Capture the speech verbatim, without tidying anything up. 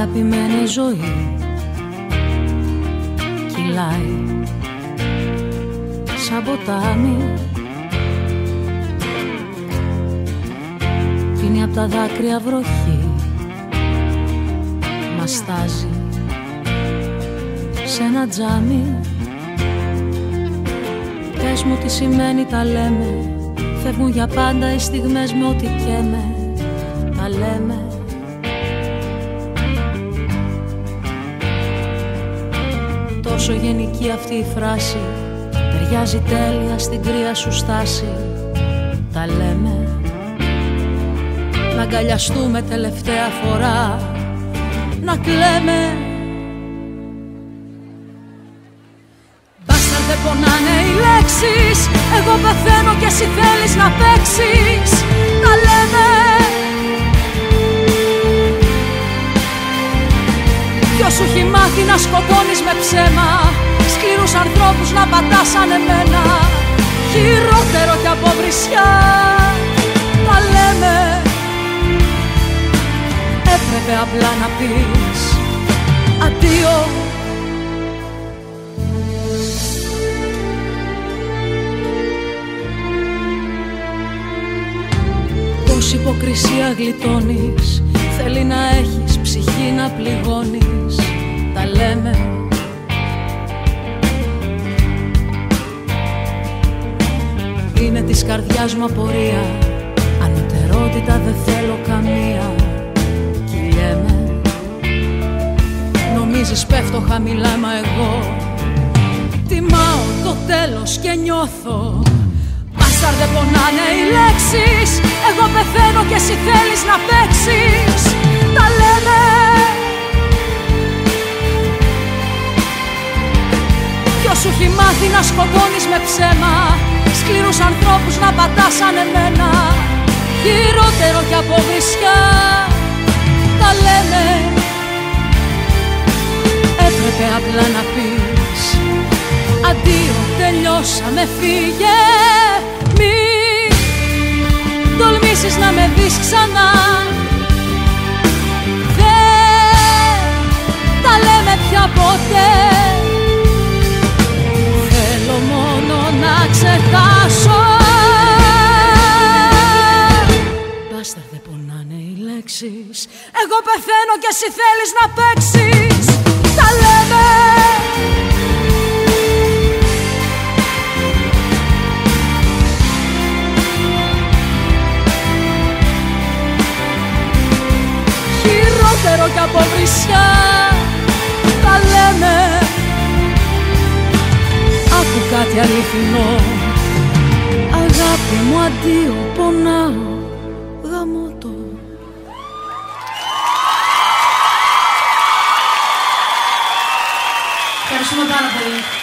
αγαπημένη ζωή κυλάει σαν ποτάμι, πίνει απ' τα δάκρυα βροχή, μας στάζει σε ένα τζάμι. Πες μου τι σημαίνει τα λέμε, φεύγουν για πάντα οι στιγμές με ό,τι καίμε, τα λέμε. Τόσο γενική αυτή η φράση, ταιριάζει τέλεια στην κρύα σου στάση, τα λέμε. Να αγκαλιαστούμε τελευταία φορά, να κλαίμε. Μπάσταρ, δεν πονάνε οι λέξεις, εγώ πεθαίνω και εσύ θέλεις να παίξεις, τα λέμε. Ποιος σου έχει μάθει να σκοτώνεις με ψέμα, σκληρούς ανθρώπους να πατάς σαν εμένα, χειρότερο κι από βρισιά, τα λέμε. Έπρεπε απλά να πεις αντίο. Πόση υποκρισία γλιτώνεις, θέλει να έχεις ψυχή να πληγώνεις, τα λέμε. Είναι της καρδιάς μου απορία, ανωτερότητα δεν θέλω καμία, κυλιέμαι. Νομίζεις πέφτω χαμηλά, μα εγώ τιμάω το τέλος και νιώθω. Μπάσταρ, δεν πονάνε οι λέξεις, εγώ πεθαίνω και εσύ θέλεις να παίξεις, τα λέμε. Ποιος σου έχει μάθει να σκοτώνεις με ψέμα, σκληρούς ανθρώπους να πατάς σαν εμένα, χειρότερο κι από βρισιά, τα λέμε. Έπρεπε απλά να πεις αντίο, τελειώσαμε, φύγε. Μη τολμήσεις να με δεις ξανά, δεν τα λέμε πια ποτέ. Θέλω μόνο να ξεχάσω. Μπάσταρ, δεν πονάνε οι λέξεις, εγώ πεθαίνω και εσύ θέλεις να παίξεις, τα λέμε. Χειρότερο κι από βρισιά, τα λέμε. Άκου κάτι αληθινό, αγάπη μου αντίο, πονάω, γαμώτο. Ευχαριστούμε πάρα πολύ.